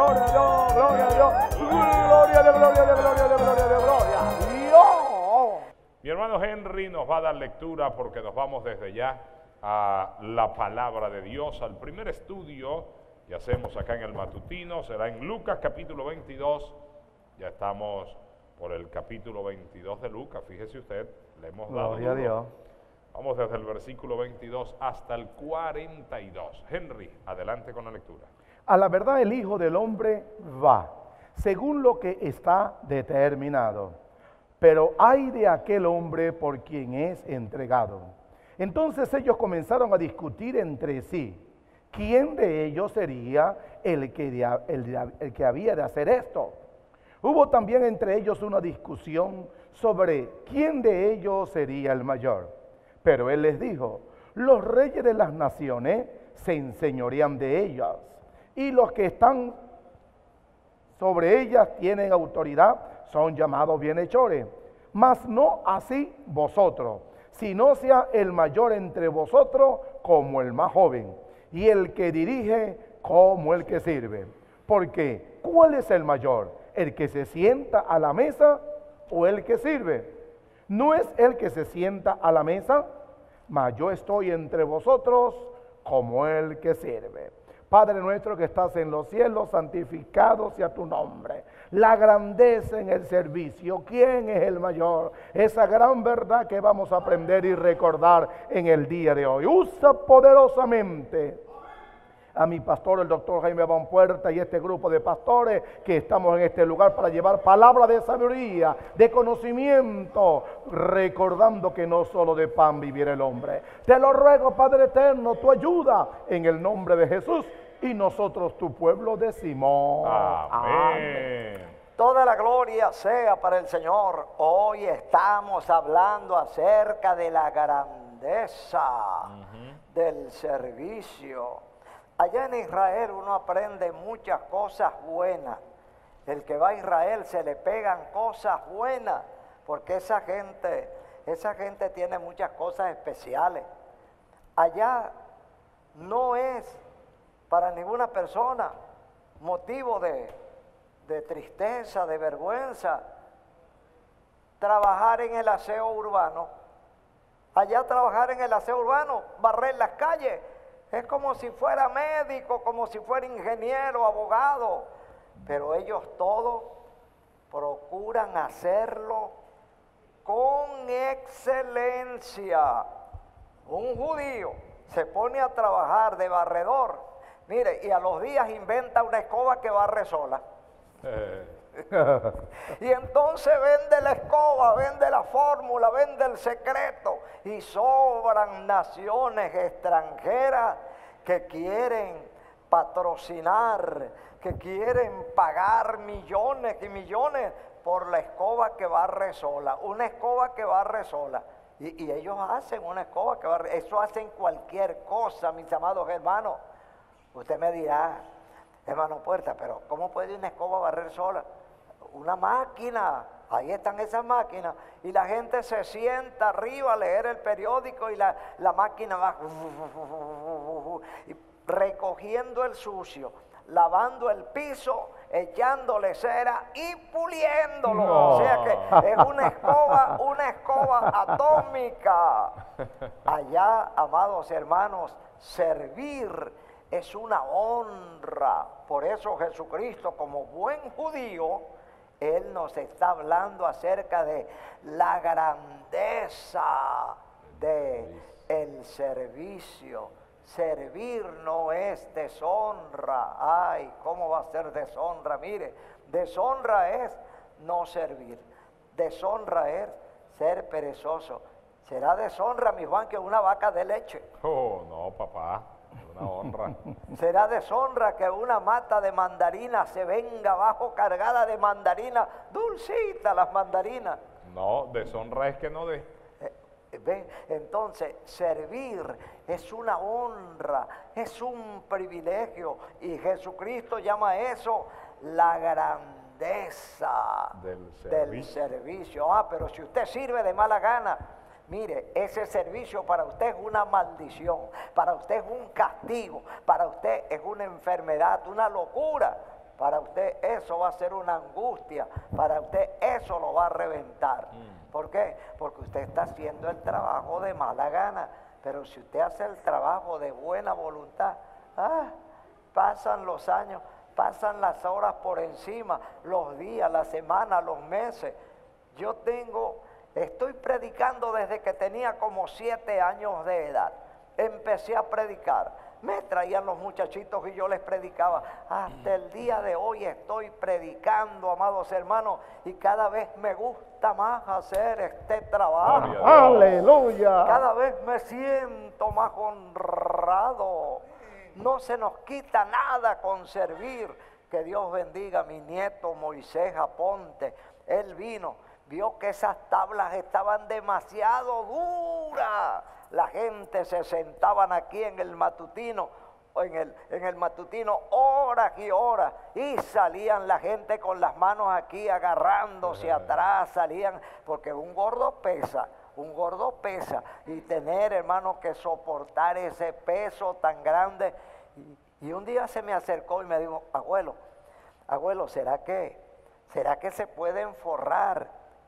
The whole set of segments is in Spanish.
gloria a Dios, gloria a Dios, gloria de gloria de gloria de gloria de gloria a Dios. Mi hermano Henry nos va a dar lectura porque nos vamos desde ya a la palabra de Dios, al primer estudio que hacemos acá en el matutino. Será en Lucas capítulo 22, ya estamos por el capítulo 22 de Lucas, fíjese usted, le hemos dado Gloria a Dios. Vamos desde el versículo 22 hasta el 42. Henry, adelante con la lectura. A la verdad el Hijo del Hombre va, según lo que está determinado. Pero ay de aquel hombre por quien es entregado. Entonces ellos comenzaron a discutir entre sí. ¿Quién de ellos sería el que había de hacer esto? Hubo también entre ellos una discusión sobre quién de ellos sería el mayor. Pero él les dijo, los reyes de las naciones se enseñorean de ellas, y los que están sobre ellas tienen autoridad, son llamados bienhechores. Mas no así vosotros, sino sea el mayor entre vosotros como el más joven, y el que dirige como el que sirve. Porque, ¿cuál es el mayor? ¿El que se sienta a la mesa o el que sirve? ¿No es el que se sienta a la mesa? Mas yo estoy entre vosotros como el que sirve. Padre nuestro que estás en los cielos, santificado sea tu nombre. La grandeza en el servicio, ¿quién es el mayor? Esa gran verdad que vamos a aprender y recordar en el día de hoy. Usa poderosamente a mi pastor, el doctor Jaime Van Puerta, y este grupo de pastores que estamos en este lugar para llevar palabra de sabiduría, de conocimiento, recordando que no solo de pan vivirá el hombre. Te lo ruego, Padre eterno, tu ayuda en el nombre de Jesús, y nosotros, tu pueblo, decimos Amén. Toda la gloria sea para el Señor. Hoy estamos hablando acerca de la grandeza del servicio. Allá en Israel uno aprende muchas cosas buenas. El que va a Israel se le pegan cosas buenas, porque esa gente tiene muchas cosas especiales. Allá no es para ninguna persona motivo de tristeza, de vergüenza, trabajar en el aseo urbano. Allá trabajar en el aseo urbano, barrer las calles, es como si fuera médico, como si fuera ingeniero, abogado, pero ellos todos procuran hacerlo con excelencia. Un judío se pone a trabajar de barredor, mire, y a los días inventa una escoba que barre sola. Y entonces vende la escoba, vende la fórmula, vende el secreto, y sobran naciones extranjeras que quieren patrocinar, que quieren pagar millones y millones por la escoba que barre sola, una escoba que barre sola. Y ellos hacen una escoba que barre, eso hacen cualquier cosa, mis amados hermanos. Usted me dirá, hermano Puerta, pero ¿cómo puede una escoba barrer sola? Una máquina, ahí están esas máquinas, y la gente se sienta arriba a leer el periódico y la máquina va recogiendo el sucio, lavando el piso, echándole cera y puliéndolo. No. O sea que es una escoba atómica. Allá, amados hermanos, servir es una honra. Por eso Jesucristo, como buen judío, Él nos está hablando acerca de la grandeza del servicio. Servir no es deshonra. Ay, ¿cómo va a ser deshonra? Mire, deshonra es no servir. Deshonra es ser perezoso. ¿Será deshonra, mi Juan, que una vaca de leche? Oh, no, papá, una honra. ¿Será deshonra que una mata de mandarina se venga abajo cargada de mandarinas, dulcitas las mandarinas? No, deshonra es que no dé. ¿Ven? Entonces, servir es una honra, es un privilegio, y Jesucristo llama eso la grandeza del servicio. Ah, pero si usted sirve de mala gana, mire, ese servicio para usted es una maldición, para usted es un castigo, para usted es una enfermedad, una locura. Para usted eso va a ser una angustia, para usted eso lo va a reventar. ¿Por qué? Porque usted está haciendo el trabajo de mala gana, pero si usted hace el trabajo de buena voluntad, pasan los años, pasan las horas por encima, los días, las semanas, los meses. Estoy predicando desde que tenía como 7 años de edad. Empecé a predicar. Me traían los muchachitos y yo les predicaba. Hasta el día de hoy estoy predicando, amados hermanos, y cada vez me gusta más hacer este trabajo. Aleluya. Cada vez me siento más honrado. No se nos quita nada con servir. Que Dios bendiga a mi nieto Moisés Aponte. Él vino, vio que esas tablas estaban demasiado duras. La gente se sentaban aquí en el matutino, en el matutino horas y horas, y salían la gente con las manos aquí agarrándose atrás, salían, porque un gordo pesa, y tener, hermano, que soportar ese peso tan grande. Y un día se me acercó y me dijo, abuelo, ¿será que se pueden forrar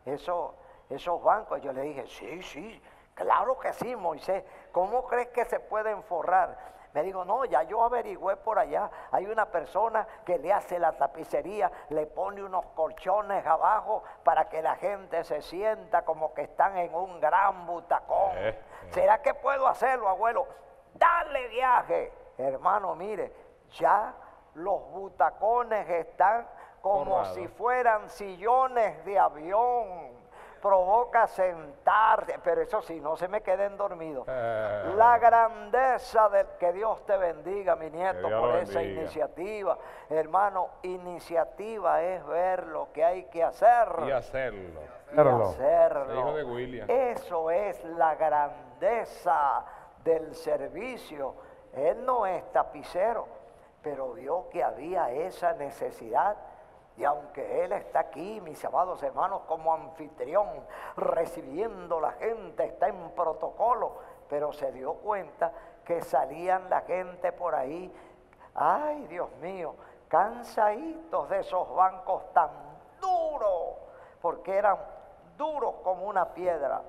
esos bancos? Yo le dije, sí, claro que sí, Moisés. ¿Cómo crees que se pueden forrar? Me dijo, no, ya yo averigüé por allá. Hay una persona que le hace la tapicería, le pone unos colchones abajo para que la gente se sienta como que están en un gran butacón. ¿Será que puedo hacerlo, abuelo? Dale viaje. Hermano, mire, ya los butacones están como si fueran sillones de avión. Provoca sentarse, pero eso sí, no se me queden dormidos. La grandeza que Dios te bendiga, mi nieto, por esa iniciativa. Hermano, iniciativa es ver lo que hay que hacer. Y hacerlo. Hijo de William. Eso es la grandeza del servicio. Él no es tapicero, pero vio que había esa necesidad. Y aunque él está aquí, mis amados hermanos, como anfitrión, recibiendo la gente, está en protocolo, pero se dio cuenta que salían la gente por ahí, ay Dios mío, cansaditos de esos bancos tan duros, porque eran duros como una piedra.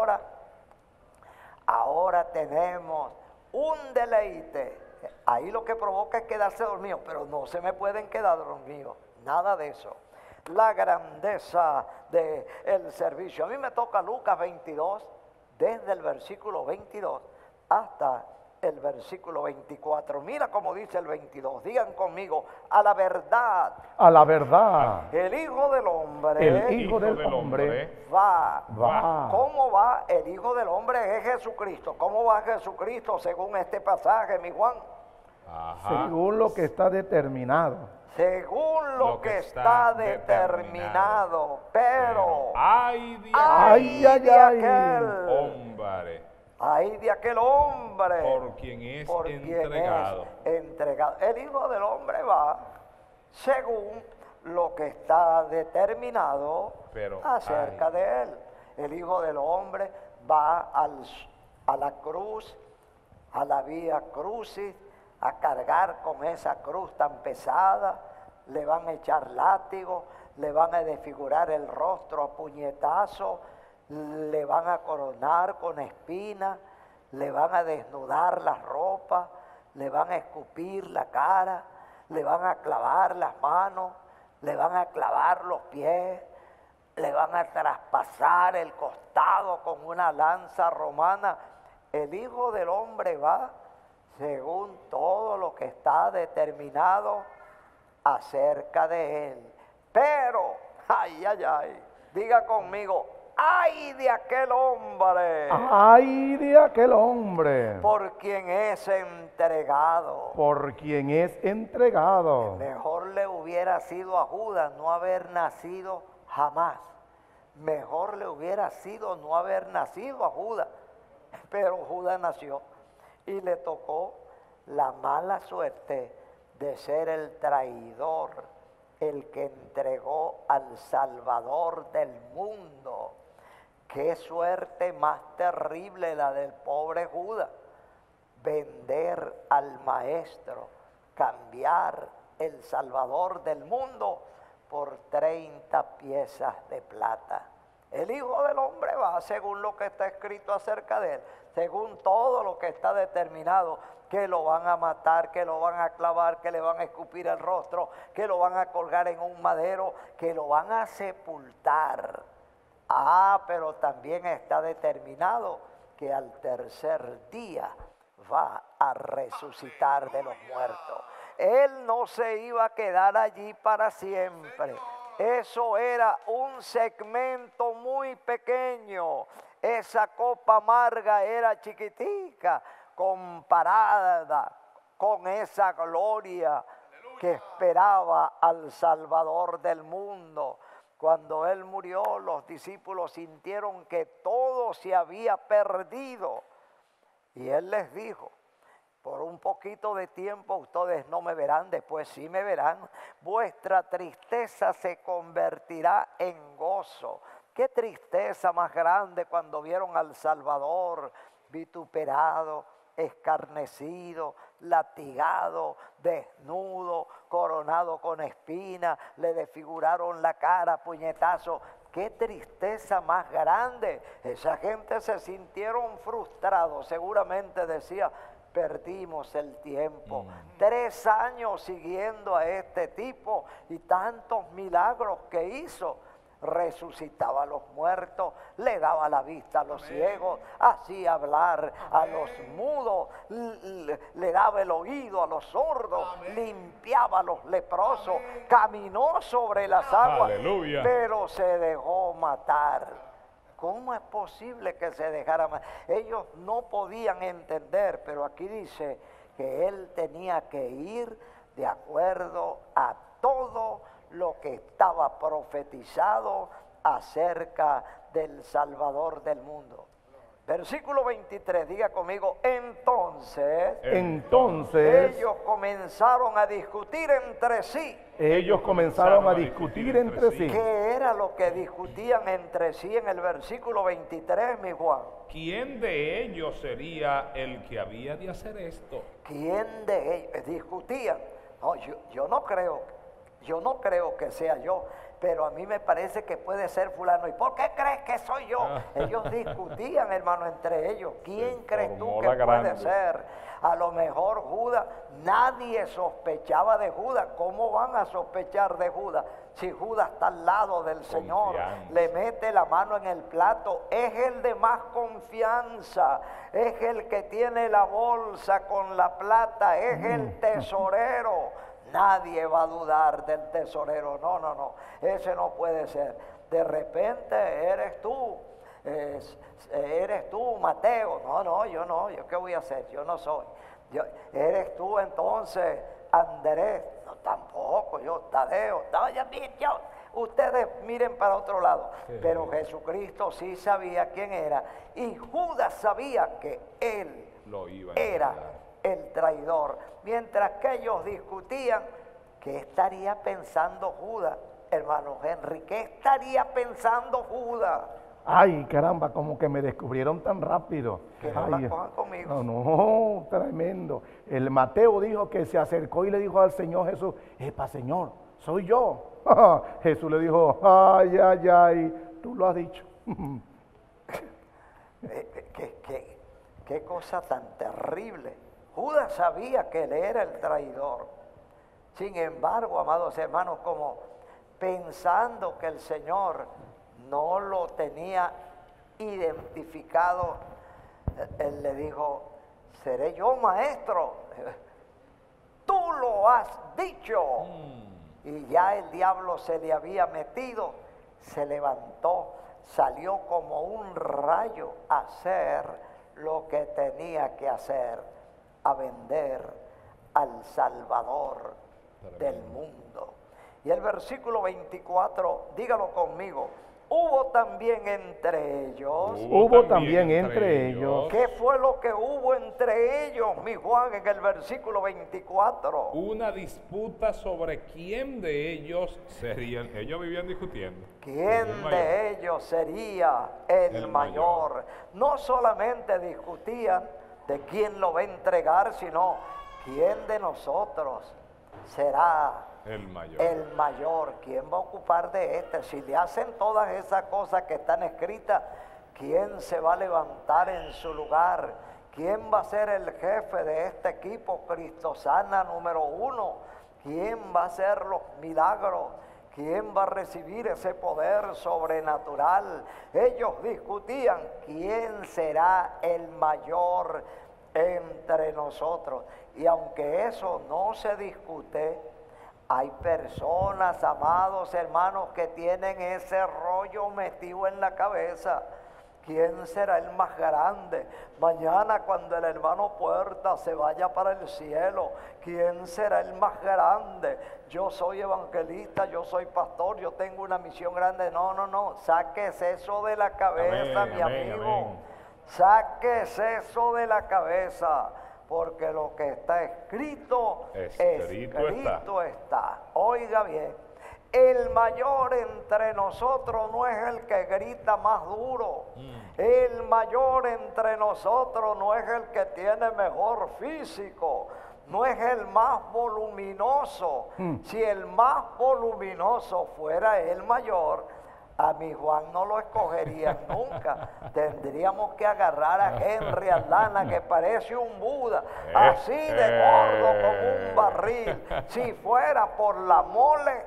Ahora tenemos un deleite. Ahí lo que provoca es quedarse dormido, pero no se me pueden quedar dormidos. Nada de eso. La grandeza del servicio. A mí me toca Lucas 22, desde el versículo 22 hasta el versículo 24. Mira cómo dice el 22. Digan conmigo, a la verdad. A la verdad. El Hijo del Hombre. El Hijo del Hombre va. ¿Cómo va? El Hijo del Hombre es Jesucristo. ¿Cómo va Jesucristo según este pasaje, mi Juan? Según lo que está determinado. Según lo que está determinado. Pero ay de aquel hombre. Ay de aquel hombre. Por quien es entregado. El Hijo del Hombre va según lo que está determinado acerca de él. El Hijo del Hombre va a la cruz, a la vía crucis, a cargar con esa cruz tan pesada. Le van a echar látigo, le van a desfigurar el rostro a puñetazo, le van a coronar con espinas, le van a desnudar las ropas, le van a escupir la cara, le van a clavar las manos, le van a clavar los pies, le van a traspasar el costado con una lanza romana. El Hijo del Hombre va según todo lo que está determinado acerca de él. Pero, diga conmigo, ¡ay de aquel hombre! ¡Ay de aquel hombre! Por quien es entregado. Por quien es entregado. Mejor le hubiera sido a Judas no haber nacido jamás. Mejor le hubiera sido no haber nacido a Judas. Pero Judas nació. Y le tocó la mala suerte de ser el traidor, el que entregó al Salvador del mundo. Qué suerte más terrible la del pobre Judas. Vender al Maestro, cambiar el Salvador del mundo, por 30 piezas de plata. El Hijo del Hombre va según lo que está escrito acerca de él, según todo lo que está determinado, que lo van a matar, que lo van a clavar, que le van a escupir el rostro, que lo van a colgar en un madero, que lo van a sepultar. Pero también está determinado que al tercer día va a resucitar de los muertos. Él no se iba a quedar allí para siempre. Eso era un segmento muy pequeño. Esa copa amarga era chiquitica comparada con esa gloria que esperaba al Salvador del mundo. Cuando Él murió, los discípulos sintieron que todo se había perdido. Y Él les dijo: por un poquito de tiempo ustedes no me verán, después sí me verán. Vuestra tristeza se convertirá en gozo. Qué tristeza más grande cuando vieron al Salvador vituperado, escarnecido, latigado, desnudo, coronado con espinas, le desfiguraron la cara, puñetazo. Qué tristeza más grande. Esa gente se sintieron frustrados, seguramente decía: perdimos el tiempo. 3 años siguiendo a este tipo y tantos milagros que hizo. Resucitaba a los muertos, le daba la vista a los ciegos, hacía hablar a los mudos, le daba el oído a los sordos, limpiaba a los leprosos, caminó sobre las aguas, pero se dejó matar. ¿Cómo es posible que se dejara matar? Ellos no podían entender, pero aquí dice que él tenía que ir de acuerdo a todo lo que estaba profetizado acerca del Salvador del mundo. Versículo 23, diga conmigo: entonces ellos comenzaron a discutir entre sí. Ellos comenzaron a discutir entre sí. ¿Qué era lo que discutían entre sí en el versículo 23, mi Juan? ¿Quién de ellos sería el que había de hacer esto? ¿Quién de ellos? Discutían. No, yo no creo que sea yo, pero a mí me parece que puede ser fulano. ¿Y por qué crees que soy yo? Ellos discutían, hermano, entre ellos. ¿Quién crees tú que puede ser? A lo mejor Judas. Nadie sospechaba de Judas. ¿Cómo van a sospechar de Judas? Si Judas está al lado del Señor, le mete la mano en el plato, es el de más confianza, es el que tiene la bolsa con la plata, es el tesorero. Nadie va a dudar del tesorero. No, ese no puede ser. De repente eres tú, Mateo. No, yo no, ¿yo qué voy a hacer? Yo no soy. Eres tú entonces, Andrés. No, tampoco, yo, Tadeo. No, yo. Ustedes miren para otro lado. Sí. Pero Jesucristo sí sabía quién era. Y Judas sabía que él era el traidor. Mientras que ellos discutían, ¿qué estaría pensando Judas? Hermano Henry, ¿qué estaría pensando Judas? Ay, caramba, como que me descubrieron tan rápido. Que no la cojan conmigo. No, tremendo. El Mateo dijo que se acercó y le dijo al Señor Jesús: epa, Señor, soy yo. Jesús le dijo: ay, tú lo has dicho. Qué cosa tan terrible. Judas sabía que él era el traidor. Sin embargo, amados hermanos, como pensando que el Señor no lo tenía identificado, él le dijo: seré yo, maestro. Tú lo has dicho. Y ya el diablo se le había metido, se levantó, salió como un rayo a hacer lo que tenía que hacer, a vender al Salvador del mundo. Y el versículo 24, dígalo conmigo: hubo también entre ellos. ¿Qué fue lo que hubo entre ellos, mi Juan, en el versículo 24? Una disputa sobre quién de ellos serían. Ellos vivían discutiendo. ¿Quién de ellos sería el mayor? No solamente discutían de quién lo va a entregar, sino quién de nosotros será El mayor. el mayor. ¿Quién va a ocupar de este? Si le hacen todas esas cosas que están escritas, ¿quién se va a levantar en su lugar? ¿Quién va a ser el jefe de este equipo cristosana número 1? ¿Quién va a hacer los milagros? ¿Quién va a recibir ese poder sobrenatural? Ellos discutían quién será el mayor entre nosotros. Y aunque eso no se discute, hay personas, amados hermanos, que tienen ese rollo metido en la cabeza. ¿Quién será el más grande? Mañana cuando el hermano Puerta se vaya para el cielo, ¿quién será el más grande? Yo soy evangelista, yo soy pastor, yo tengo una misión grande. No, no, no, sáquese eso de la cabeza, Amén, mi amén, amigo. amén. Sáquese eso de la cabeza, porque lo que está escrito, Escrito está. Oiga bien. El mayor entre nosotros no es el que grita más duro. El mayor entre nosotros no es el que tiene mejor físico. No es el más voluminoso. Si el más voluminoso fuera el mayor, a mi Juan no lo escogerían nunca. Tendríamos que agarrar a Henry Aldana, que parece un Buda, así de gordo como un barril. Si fuera por la mole,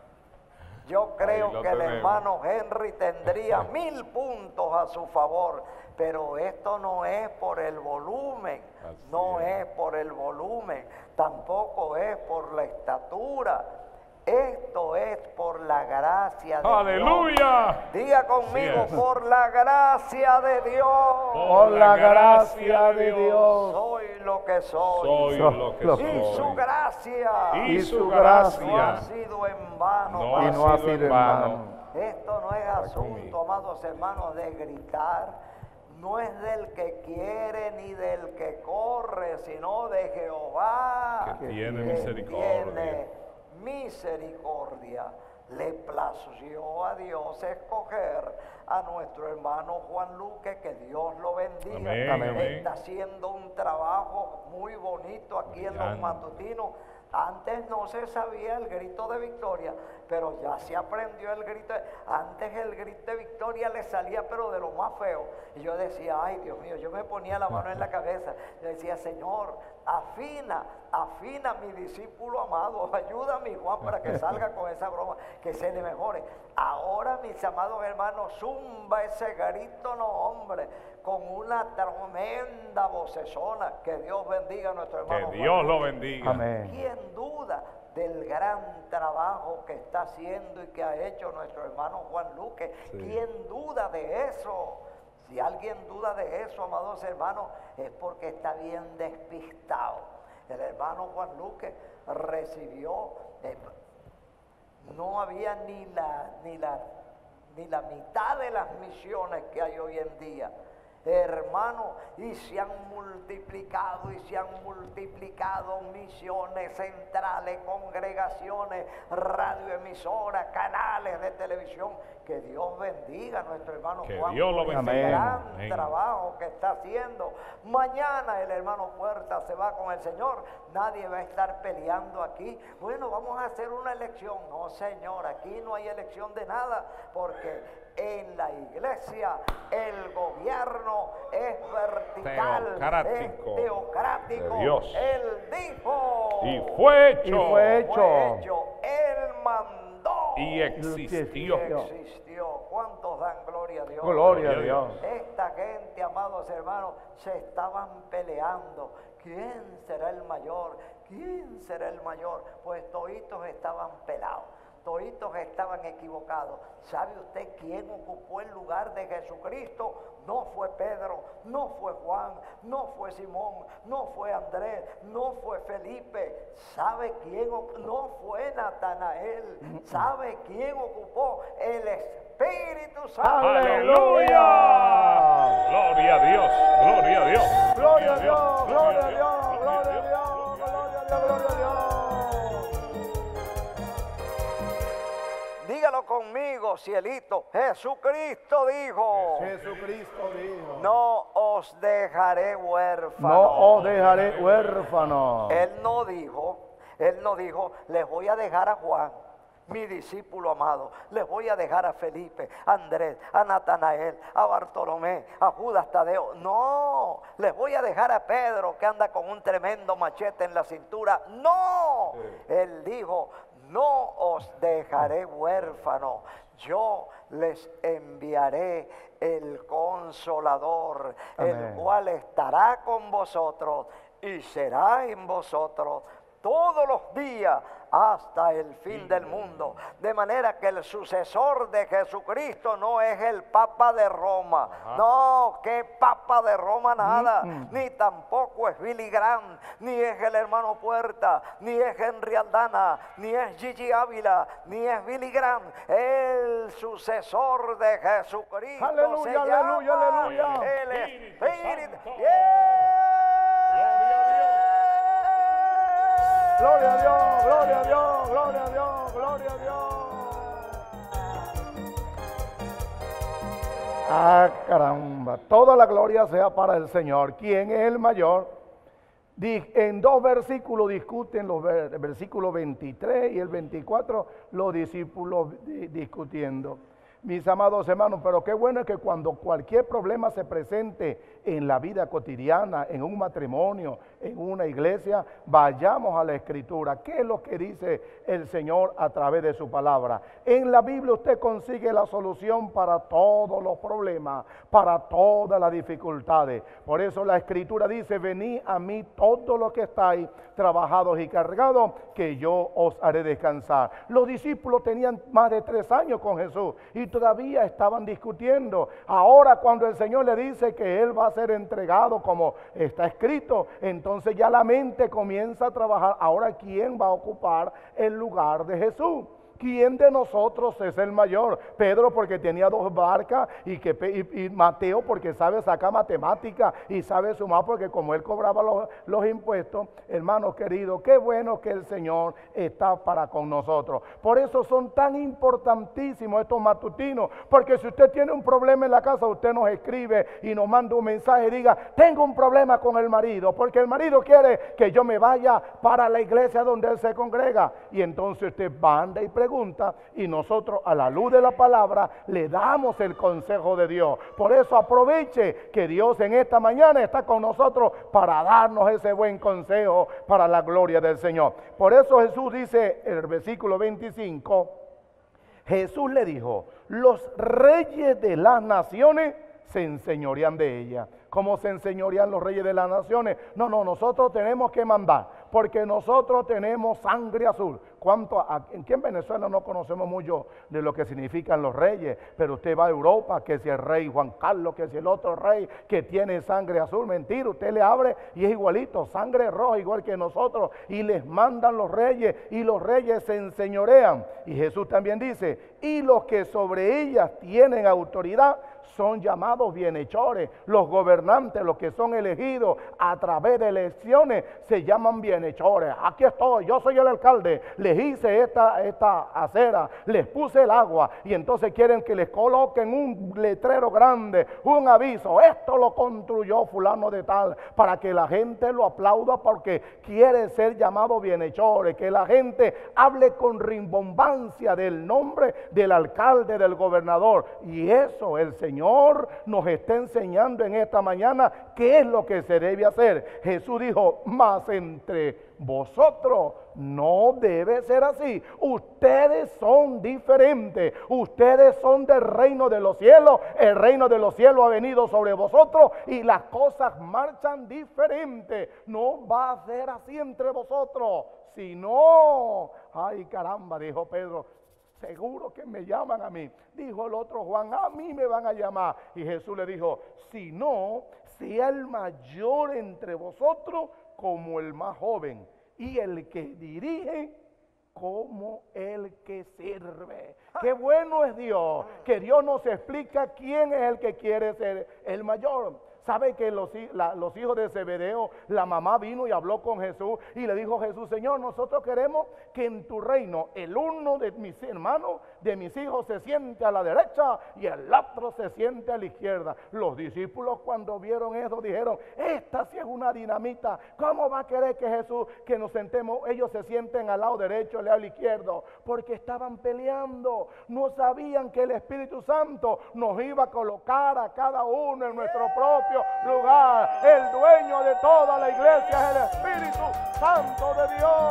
yo creo que el hermano Henry tendría 1000 puntos a su favor, pero esto no es por el volumen, no es por el volumen, tampoco es por la estatura, esto es por la gracia de ¡Aleluya! Dios. Diga conmigo, Así es. por la gracia de Dios, Por la gracia de Dios. soy lo que soy. Soy lo que Lo- soy. Y su gracia Y su no ha gracia sido en vano. no Y ha no ha sido sido en en vano. vano. Esto no es asunto, conmigo. amados hermanos, de gritar. No es del que quiere ni del que corre, sino de Jehová. Que tiene que misericordia. tiene misericordia. Le plació a Dios escoger a nuestro hermano Juan Luque, que Dios lo bendiga. Amén, amén. Está haciendo un trabajo muy bonito aquí en los Brillante. matutinos. Antes no se sabía el grito de victoria, pero ya se aprendió el grito. Antes el grito de victoria le salía, pero de lo más feo. Y yo decía, ay Dios mío, yo me ponía la mano en la cabeza. Yo decía, Señor, afina mi discípulo amado. Ayuda a mi Juan para que salga con esa broma, que se le mejore. Ahora, mis amados hermanos, zumba ese grito, no hombre, con una tremenda vocesona. Que Dios bendiga a nuestro hermano Que Juan Dios lo Luque. bendiga. Amén. ¿Quién duda del gran trabajo que está haciendo y que ha hecho nuestro hermano Juan Luque? Sí. ¿Quién duda de eso? Si alguien duda de eso, amados hermanos, es porque está bien despistado. El hermano Juan Luque recibió, no había ni la mitad de las misiones que hay hoy en día. Hermano, y se han multiplicado misiones centrales, congregaciones, radioemisoras, canales de televisión. Que Dios bendiga a nuestro hermano Que Juan Dios lo por ese bendiga. gran Amén. trabajo que está haciendo. Mañana el hermano Puerta se va con el Señor. Nadie va a estar peleando aquí. Bueno, vamos a hacer una elección. No, Señor, aquí no hay elección de nada, porque en la iglesia el gobierno es vertical, Teocrático es teocrático. de Dios. Él dijo Y fue hecho. Y fue hecho. fue hecho, Él mandó Y existió. existió. ¿Cuántos dan gloria a Dios? Gloria a Dios. Esta gente, amados hermanos, se estaban peleando. ¿Quién será el mayor? ¿Quién será el mayor? Pues toditos estaban pelados. Toditos estaban equivocados. ¿Sabe usted quién ocupó el lugar de Jesucristo? No fue Pedro, no fue Juan, no fue Simón, no fue Andrés, no fue Felipe. ¿Sabe quién? No fue Natanael. ¿Sabe quién ocupó? El Espíritu Santo. ¡Aleluya! Gloria a Dios, gloria a Dios. Gloria a Dios, gloria a Dios, gloria a Dios, gloria a Dios, gloria a Dios. Dígalo conmigo, cielito. Jesucristo dijo: Jesucristo dijo, no os dejaré huérfanos. no os dejaré huérfanos. Él no dijo: Él no dijo, les voy a dejar a Juan, mi discípulo amado, les voy a dejar a Felipe, a Andrés, a Natanael, a Bartolomé, a Judas Tadeo. No, les voy a dejar a Pedro que anda con un tremendo machete en la cintura. No, él dijo, no os dejaré huérfanos, yo les enviaré el Consolador, Amén. el cual estará con vosotros y será en vosotros todos los días hasta el fin del mundo. De manera que el sucesor de Jesucristo no es el Papa de Roma. No, que Papa de Roma nada. Ni tampoco es Billy Graham, ni es el hermano Puerta, ni es Henry Aldana, ni es Gigi Ávila, ni es Billy Graham. El sucesor de Jesucristo Aleluya, se llama aleluya, aleluya. el Espíritu. Santo. Gloria a Dios, gloria a Dios, gloria a Dios, gloria a Dios. Ah, caramba, toda la gloria sea para el Señor, quien es el mayor. En dos versículos discuten, el versículo 23 y el 24, los discípulos discutiendo. Mis amados hermanos, pero qué bueno es que cuando cualquier problema se presente en la vida cotidiana, en un matrimonio, en una iglesia, vayamos a la Escritura. ¿Qué es lo que dice el Señor a través de su palabra? En la Biblia usted consigue la solución para todos los problemas, para todas las dificultades. Por eso la Escritura dice, venid a mí todos los que estáis trabajados y cargados, que yo os haré descansar. Los discípulos tenían más de 3 años con Jesús y todavía estaban discutiendo. Ahora cuando el Señor le dice que Él va a ser entregado como está escrito, entonces ya la mente comienza a trabajar. Ahora, ¿quién va a ocupar el lugar de Jesús? ¿Quién de nosotros es el mayor? Pedro porque tenía 2 barcas y Mateo porque sabe sacar matemática y sabe sumar porque como él cobraba los impuestos. Hermanos queridos, qué bueno que el Señor está para con nosotros. Por eso son tan importantísimos estos matutinos, porque si usted tiene un problema en la casa, usted nos escribe y nos manda un mensaje y diga, tengo un problema con el marido, porque el marido quiere que yo me vaya para la iglesia donde él se congrega. Y entonces usted manda y pregunta, y nosotros a la luz de la palabra le damos el consejo de Dios. Por eso aproveche que Dios en esta mañana está con nosotros para darnos ese buen consejo para la gloria del Señor. Por eso Jesús dice en el versículo 25, Jesús le dijo, los reyes de las naciones se enseñorean de ella. ¿Cómo se enseñorean los reyes de las naciones? No, nosotros tenemos que mandar, porque nosotros tenemos sangre azul. Aquí en Venezuela no conocemos mucho de lo que significan los reyes, pero usted va a Europa, que si el rey Juan Carlos, que si el otro rey que tiene sangre azul, mentira, usted le abre y es igualito, sangre roja igual que nosotros, y les mandan los reyes, y los reyes se enseñorean. Y Jesús también dice, y los que sobre ellas tienen autoridad son llamados bienhechores. Los gobernantes, los que son elegidos a través de elecciones, se llaman bienhechores. Aquí estoy, yo soy el alcalde, les hice esta acera, les puse el agua, y entonces quieren que les coloquen un letrero grande, un aviso, esto lo construyó fulano de tal, para que la gente lo aplauda porque quiere ser llamado bienhechores, que la gente hable con rimbombancia del nombre del alcalde, del gobernador. Y eso el Señor nos está enseñando en esta mañana qué es lo que se debe hacer. Jesús dijo, mas entre vosotros no debe ser así. Ustedes son diferentes. Ustedes son del reino de los cielos. El reino de los cielos ha venido sobre vosotros y las cosas marchan diferente. No va a ser así entre vosotros. Si no, ay caramba, dijo Pedro, seguro que me llaman a mí. Dijo el otro Juan, a mí me van a llamar. Y Jesús le dijo, si no, sea el mayor entre vosotros como el más joven, y el que dirige como el que sirve. Qué bueno es Dios, que Dios nos explica quién es el que quiere ser el mayor. ¿Sabe que los hijos de Zebedeo, la mamá vino y habló con Jesús y le dijo a Jesús: Señor, nosotros queremos que en tu reino el uno de mis hermanos, de mis hijos, se siente a la derecha y el otro se siente a la izquierda. Los discípulos, cuando vieron eso, dijeron: esta sí es una dinamita. ¿Cómo va a querer que Jesús, que nos sentemos, ellos se sienten al lado derecho, al lado izquierdo? Porque estaban peleando. No sabían que el Espíritu Santo nos iba a colocar a cada uno en nuestro propio lugar. El dueño de toda la iglesia es el Espíritu Santo de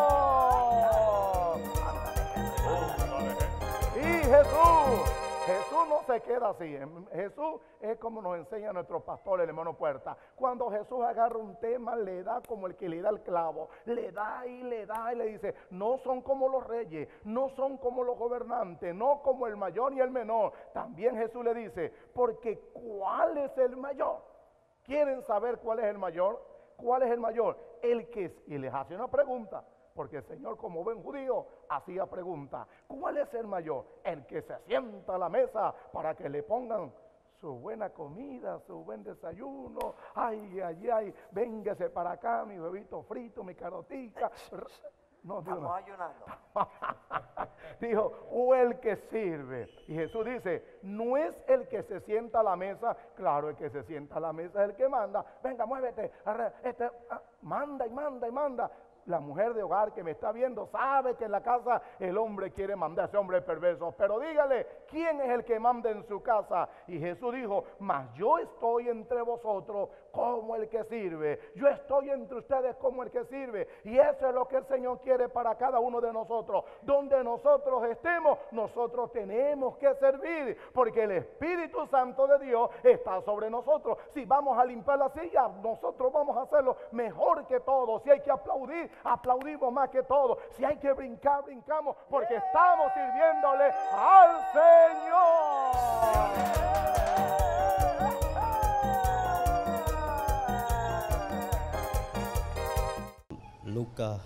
Dios. Y Jesús no se queda así. Jesús es como nos enseña nuestro pastor, el hermano Puerta. Cuando Jesús agarra un tema, le da como el que le da el clavo. Le da y le dice: no son como los reyes, no son como los gobernantes, no como el mayor y el menor. También Jesús le dice: porque ¿cuál es el mayor? ¿Quieren saber cuál es el mayor? ¿Cuál es el mayor? Y les hace una pregunta, porque el Señor, como buen judío, hacía preguntas. ¿Cuál es el mayor? El que se sienta a la mesa para que le pongan su buena comida, su buen desayuno. Ay, ay, ay, véngase para acá, mi huevito frito, mi carotica. No, estamos ayunando. Dijo: o el que sirve. Y Jesús dice: no es el que se sienta a la mesa. Claro, el que se sienta a la mesa es el que manda. Venga, muévete, manda y manda y manda. La mujer de hogar que me está viendo sabe que en la casa el hombre quiere mandar, ese hombre perverso. Pero dígale, ¿quién es el que manda en su casa? Y Jesús dijo: mas yo estoy entre vosotros como el que sirve. Yo estoy entre ustedes como el que sirve. Y eso es lo que el Señor quiere para cada uno de nosotros. Donde nosotros estemos, nosotros tenemos que servir, porque el Espíritu Santo de Dios está sobre nosotros. Si vamos a limpiar la silla, nosotros vamos a hacerlo mejor que todos. Si hay que aplaudir, aplaudimos más que todo. Si hay que brincar, brincamos, porque estamos sirviéndole al Señor. Lucas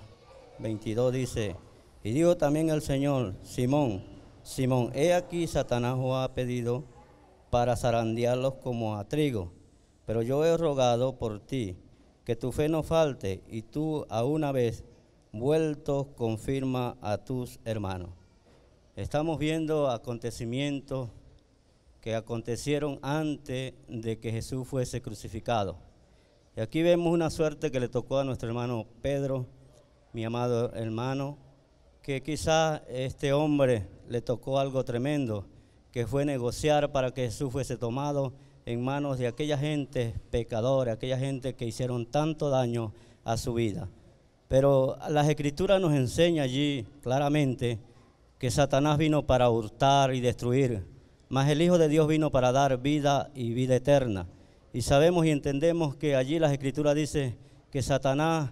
22 dice: y dijo también el Señor: Simón, Simón, he aquí Satanás os ha pedido para zarandearlos como a trigo, pero yo he rogado por ti, que tu fe no falte, y tú a una vez vuelto confirma a tus hermanos. Estamos viendo acontecimientos que acontecieron antes de que Jesús fuese crucificado. Y aquí vemos una suerte que le tocó a nuestro hermano Pedro, mi amado hermano, que quizás este hombre le tocó algo tremendo, que fue negociar para que Jesús fuese tomado en manos de aquella gente pecadora, aquella gente que hicieron tanto daño a su vida. Pero las Escrituras nos enseñan allí claramente que Satanás vino para hurtar y destruir, mas el Hijo de Dios vino para dar vida y vida eterna. Y sabemos y entendemos que allí las Escrituras dicen que Satanás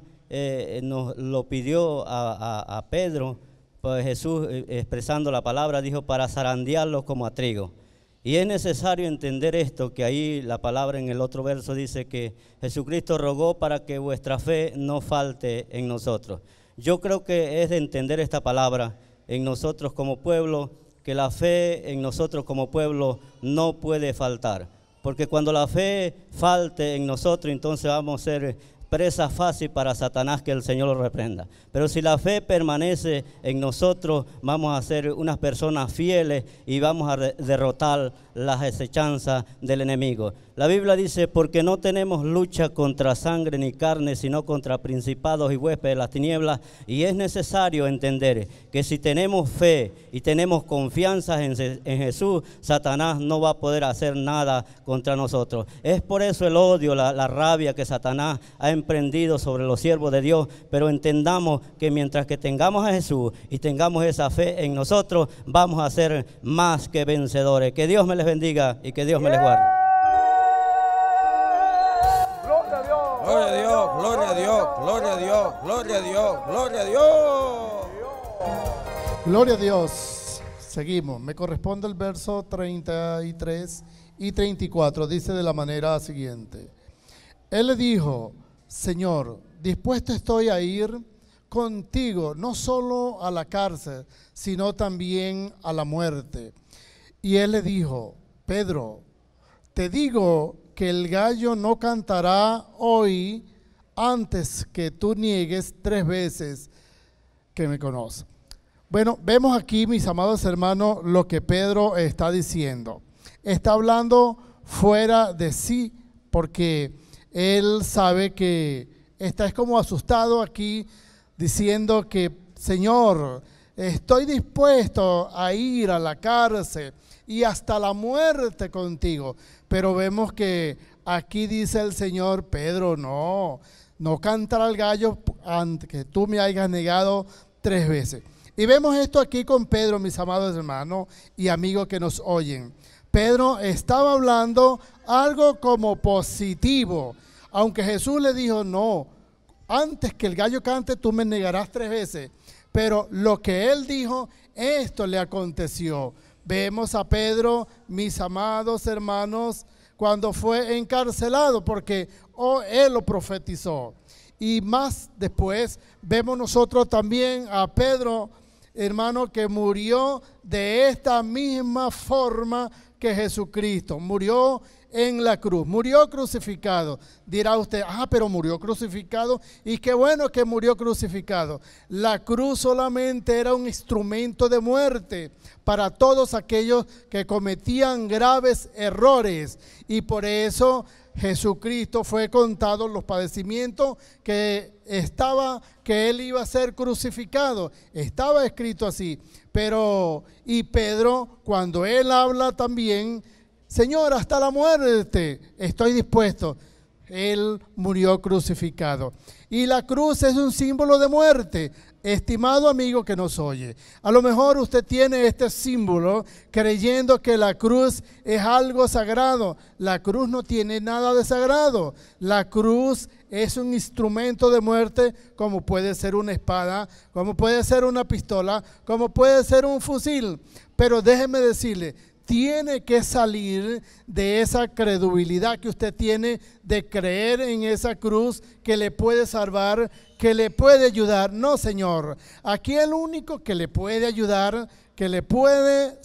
nos lo pidió a Pedro, pues Jesús, expresando la palabra, dijo: para zarandearlos como a trigo. Y es necesario entender esto, que ahí la palabra en el otro verso dice que Jesucristo rogó para que vuestra fe no falte en nosotros. Yo creo que es de entender esta palabra en nosotros como pueblo, que la fe en nosotros como pueblo no puede faltar. Porque cuando la fe falte en nosotros, entonces vamos a ser presa fácil para Satanás, que el Señor lo reprenda. Pero si la fe permanece en nosotros, vamos a ser unas personas fieles y vamos a derrotar las acechanzas del enemigo. La Biblia dice: porque no tenemos lucha contra sangre ni carne, sino contra principados y huestes de las tinieblas. Y es necesario entender que si tenemos fe y tenemos confianza en Jesús, Satanás no va a poder hacer nada contra nosotros. Es por eso el odio, la rabia que Satanás ha emprendido sobre los siervos de Dios. Pero entendamos que mientras que tengamos a Jesús y tengamos esa fe en nosotros, vamos a ser más que vencedores. Que Dios me les bendiga y que Dios me les guarde. Gloria a Dios, gloria a Dios, gloria a Dios, gloria a Dios, gloria a Dios, gloria a Dios. Gloria a Dios. Seguimos. Me corresponde el verso 33 y 34. Dice de la manera siguiente: Él le dijo: Señor, dispuesto estoy a ir contigo, no solo a la cárcel, sino también a la muerte. Y él le dijo: Pedro, te digo que el gallo no cantará hoy antes que tú niegues 3 veces que me conoces. Bueno, vemos aquí, mis amados hermanos, lo que Pedro está diciendo. Está hablando fuera de sí, porque él sabe que está como asustado aquí, diciendo que, Señor, estoy dispuesto a ir a la cárcel y hasta la muerte contigo. Pero vemos que aquí dice el Señor, Pedro, no cantará el gallo antes que tú me hayas negado 3 veces. Y vemos esto aquí con Pedro, mis amados hermanos y amigos que nos oyen. Pedro estaba hablando algo como positivo, aunque Jesús le dijo, no, antes que el gallo cante tú me negarás 3 veces. Pero lo que él dijo, esto le aconteció. Vemos a Pedro, mis amados hermanos, cuando fue encarcelado, porque él lo profetizó. Y más después vemos nosotros también a Pedro, hermano, que murió de esta misma forma que Jesucristo. Murió en la cruz, murió crucificado. Dirá usted, pero murió crucificado. Y qué bueno que murió crucificado. La cruz solamente era un instrumento de muerte para todos aquellos que cometían graves errores. Y por eso Jesucristo fue contado los padecimientos que él iba a ser crucificado. Estaba escrito así. Y Pedro, cuando él habla también, Señor, hasta la muerte estoy dispuesto. Él murió crucificado. Y la cruz es un símbolo de muerte. Estimado amigo que nos oye, a lo mejor usted tiene este símbolo creyendo que la cruz es algo sagrado. La cruz no tiene nada de sagrado. La cruz es un instrumento de muerte, como puede ser una espada, como puede ser una pistola, como puede ser un fusil. Pero déjeme decirle, tiene que salir de esa credulidad que usted tiene de creer en esa cruz que le puede salvar, que le puede ayudar. No, Señor, aquí el único que le puede ayudar, que le puede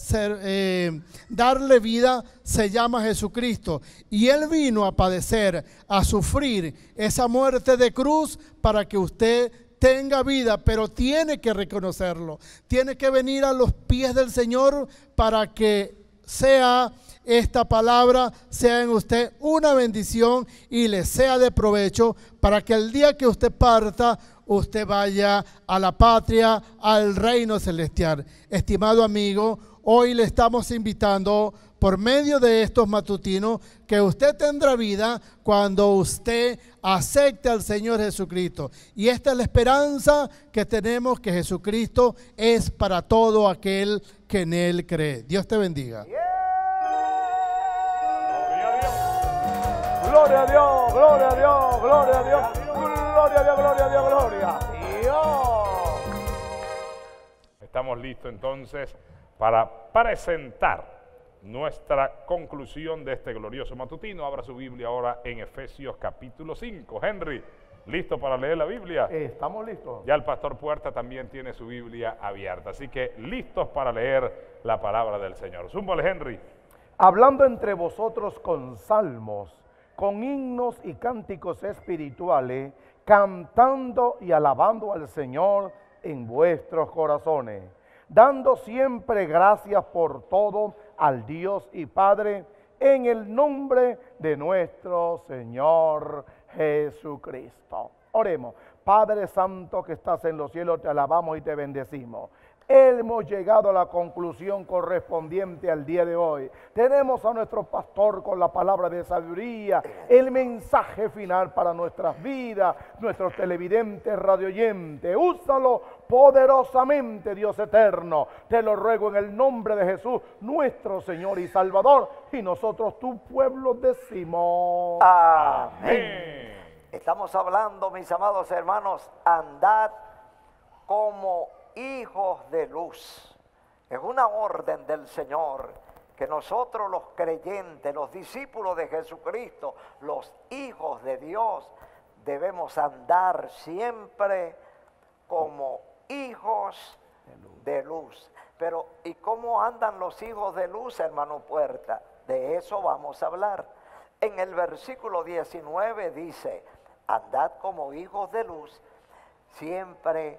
darle vida, se llama Jesucristo. Y Él vino a padecer, a sufrir esa muerte de cruz para que usted tenga vida, pero tiene que reconocerlo. Tiene que venir a los pies del Señor para que sea esta palabra, sea en usted una bendición y le sea de provecho para que el día que usted parta, usted vaya a la patria, al reino celestial. Estimado amigo, hoy le estamos invitando por medio de estos matutinos que usted tendrá vida cuando usted acepte al Señor Jesucristo. Y esta es la esperanza que tenemos, que Jesucristo es para todo aquel que en Él cree. Dios te bendiga. Gloria a Dios, gloria a Dios, gloria a Dios, gloria a Dios, gloria a Dios, gloria a Dios. Estamos listos entonces para presentar nuestra conclusión de este glorioso matutino. Abra su Biblia ahora en Efesios capítulo 5. Henry, ¿listo para leer la Biblia? Estamos listos. Ya el pastor Puerta también tiene su Biblia abierta, así que listos para leer la palabra del Señor. Zúmbale, Henry. Hablando entre vosotros con salmos, con himnos y cánticos espirituales, cantando y alabando al Señor en vuestros corazones, dando siempre gracias por todo al Dios y Padre, en el nombre de nuestro Señor Jesucristo. Oremos. Padre Santo que estás en los cielos, te alabamos y te bendecimos. Hemos llegado a la conclusión correspondiente al día de hoy. Tenemos a nuestro pastor con la palabra de sabiduría, el mensaje final para nuestras vidas, nuestros televidentes, radioyentes. Úsalo poderosamente, Dios eterno. Te lo ruego en el nombre de Jesús, nuestro Señor y Salvador. Y nosotros, tu pueblo, decimos amén. Estamos hablando, mis amados hermanos, andad como hijos de luz. Es una orden del Señor que nosotros los creyentes, los discípulos de Jesucristo, los hijos de Dios, debemos andar siempre como hijos de luz. Pero ¿y cómo andan los hijos de luz, hermano Puerta? De eso vamos a hablar. En el versículo 19 dice, andad como hijos de luz, siempre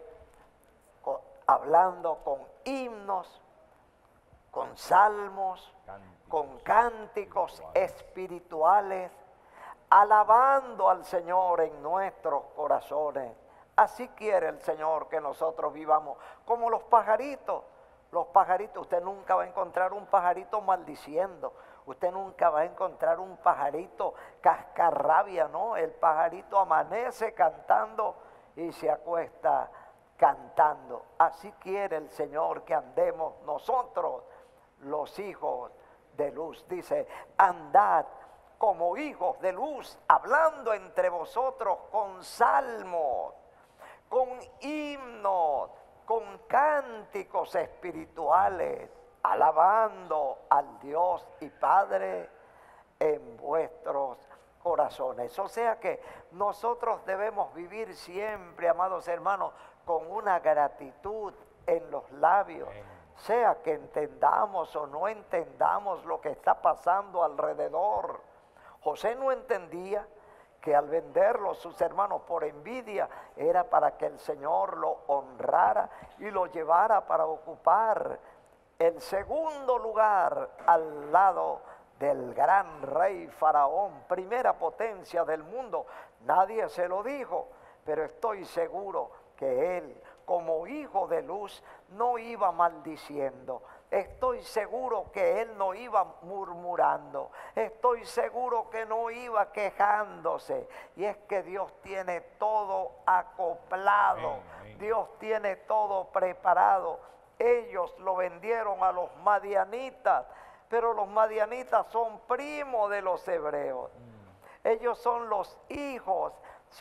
hablando con himnos, con salmos, con cánticos espirituales, alabando al Señor en nuestros corazones. Así quiere el Señor que nosotros vivamos, como los pajaritos. Los pajaritos, usted nunca va a encontrar un pajarito maldiciendo, usted nunca va a encontrar un pajarito cascarrabia, ¿no? El pajarito amanece cantando y se acuesta cantando. Así quiere el Señor que andemos nosotros, los hijos de luz. Dice, andad como hijos de luz, hablando entre vosotros con salmos, con himnos, con cánticos espirituales, alabando al Dios y Padre en vuestros corazones. O sea que nosotros debemos vivir siempre, amados hermanos, con una gratitud en los labios, sea que entendamos o no entendamos lo que está pasando alrededor. José no entendía que al venderlo sus hermanos por envidia era para que el Señor lo honrara y lo llevara para ocupar el segundo lugar al lado del gran rey Faraón, primera potencia del mundo. Nadie se lo dijo, pero estoy seguro que él, como hijo de luz, no iba maldiciendo. Estoy seguro que él no iba murmurando. Estoy seguro que no iba quejándose. Y es que Dios tiene todo acoplado. Dios tiene todo preparado. Ellos lo vendieron a los madianitas, pero los madianitas son primos de los hebreos. Ellos son los hijos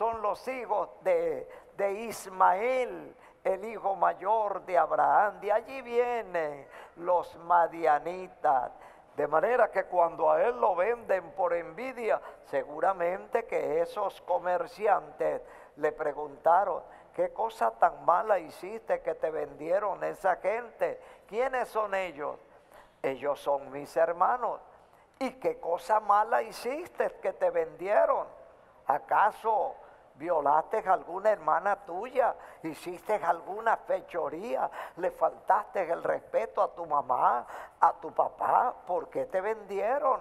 de Ismael, el hijo mayor de Abraham. De allí vienen los madianitas. De manera que cuando a él lo venden por envidia, seguramente que esos comerciantes le preguntaron, ¿qué cosa tan mala hiciste que te vendieron esa gente? ¿Quiénes son ellos? Ellos son mis hermanos. ¿Y qué cosa mala hiciste que te vendieron? ¿Acaso violaste a alguna hermana tuya? ¿Hiciste alguna fechoría? ¿Le faltaste el respeto a tu mamá, a tu papá? ¿Por qué te vendieron?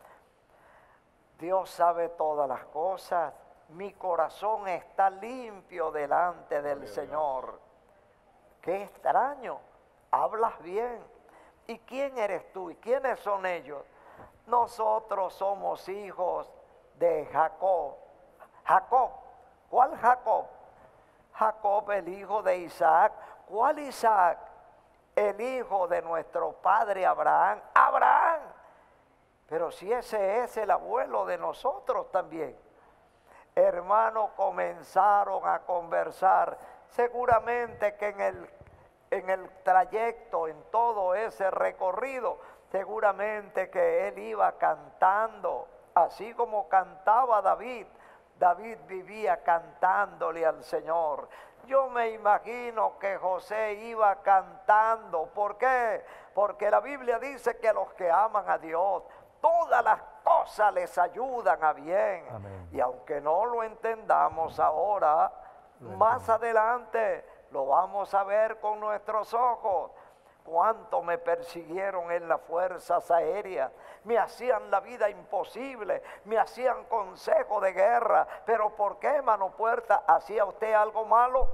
Dios sabe todas las cosas. Mi corazón está limpio delante del Señor. Qué extraño, hablas bien. ¿Y quién eres tú? ¿Y quiénes son ellos? Nosotros somos hijos de Jacob. Jacob, ¿cuál Jacob? Jacob, el hijo de Isaac. ¿Cuál Isaac? El hijo de nuestro padre Abraham. Abraham. Pero si ese es el abuelo de nosotros también. Hermanos, comenzaron a conversar. Seguramente que en el trayecto, en todo ese recorrido, seguramente que él iba cantando, así como cantaba David. David vivía cantándole al Señor. Yo me imagino que José iba cantando. ¿Por qué? Porque la Biblia dice que los que aman a Dios, todas las cosas les ayudan a bien. Amén. Y aunque no lo entendamos ahora, más adelante lo vamos a ver con nuestros ojos. Cuánto me persiguieron en las fuerzas aéreas, me hacían la vida imposible, me hacían consejo de guerra. Pero ¿por qué, mano Puerta? ¿Hacía usted algo malo?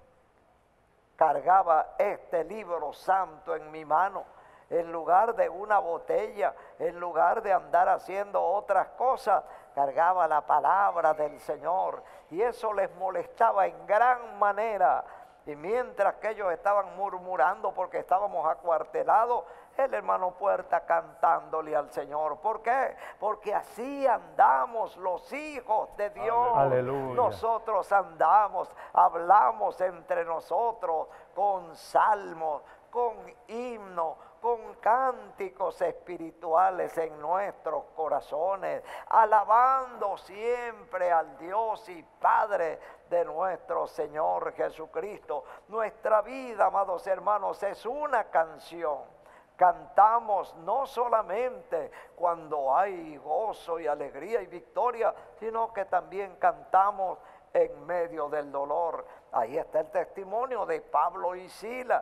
Cargaba este libro santo en mi mano, en lugar de una botella, en lugar de andar haciendo otras cosas, cargaba la palabra del Señor. Y eso les molestaba en gran manera. Y mientras que ellos estaban murmurando porque estábamos acuartelados, el hermano Puerta cantándole al Señor. ¿Por qué? Porque así andamos los hijos de Dios. Aleluya. Nosotros andamos, hablamos entre nosotros con salmos, con himnos, con cánticos espirituales en nuestros corazones, alabando siempre al Dios y Padre de nuestro Señor Jesucristo. Nuestra vida, amados hermanos, es una canción. Cantamos no solamente cuando hay gozo y alegría y victoria, sino que también cantamos en medio del dolor. Ahí está el testimonio de Pablo y Silas,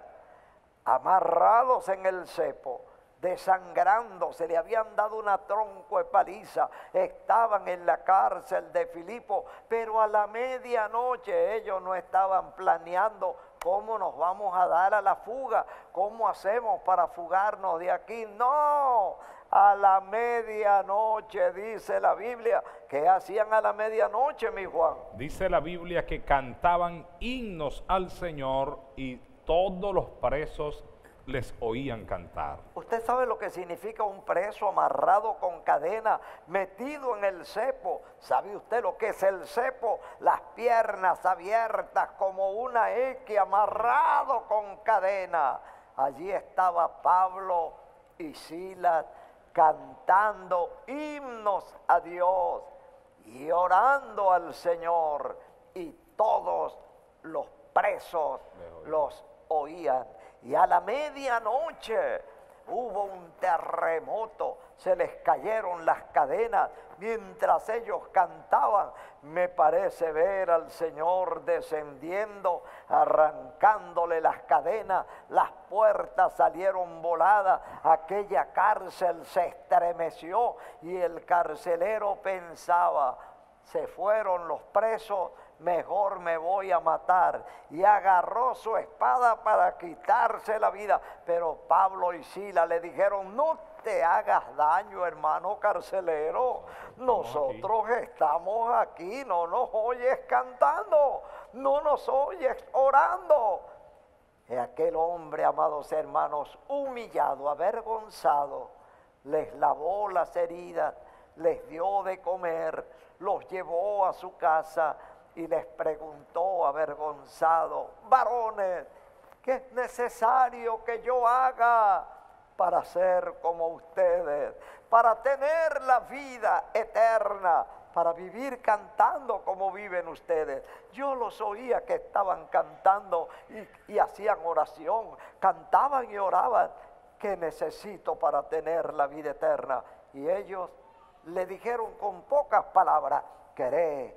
amarrados en el cepo, desangrando, se le habían dado una tronco de paliza, estaban en la cárcel de Filipo, pero a la medianoche ellos no estaban planeando cómo nos vamos a dar a la fuga, cómo hacemos para fugarnos de aquí. No, a la medianoche dice la Biblia. ¿Qué hacían a la medianoche, mi Juan? Dice la Biblia que cantaban himnos al Señor y todos los presos les oían cantar. ¿Usted sabe lo que significa un preso amarrado con cadena, metido en el cepo? ¿Sabe usted lo que es el cepo? Las piernas abiertas como una eque, amarrado con cadena. Allí estaba Pablo y Silas cantando himnos a Dios y orando al Señor, y todos los presos los oían. Y a la medianoche hubo un terremoto, se les cayeron las cadenas mientras ellos cantaban. Me parece ver al Señor descendiendo, arrancándole las cadenas, las puertas salieron voladas, aquella cárcel se estremeció y el carcelero pensaba: se fueron los presos, mejor me voy a matar. Y agarró su espada para quitarse la vida. Pero Pablo y Silas le dijeron: no te hagas daño, hermano carcelero. Nosotros estamos aquí, no nos oyes cantando, no nos oyes orando. Y aquel hombre, amados hermanos, humillado, avergonzado, les lavó las heridas, les dio de comer, los llevó a su casa y les preguntó avergonzado: varones, ¿qué es necesario que yo haga para ser como ustedes, para tener la vida eterna, para vivir cantando como viven ustedes? Yo los oía que estaban cantando y hacían oración, cantaban y oraban. ¿Qué necesito para tener la vida eterna? Y ellos le dijeron con pocas palabras: cree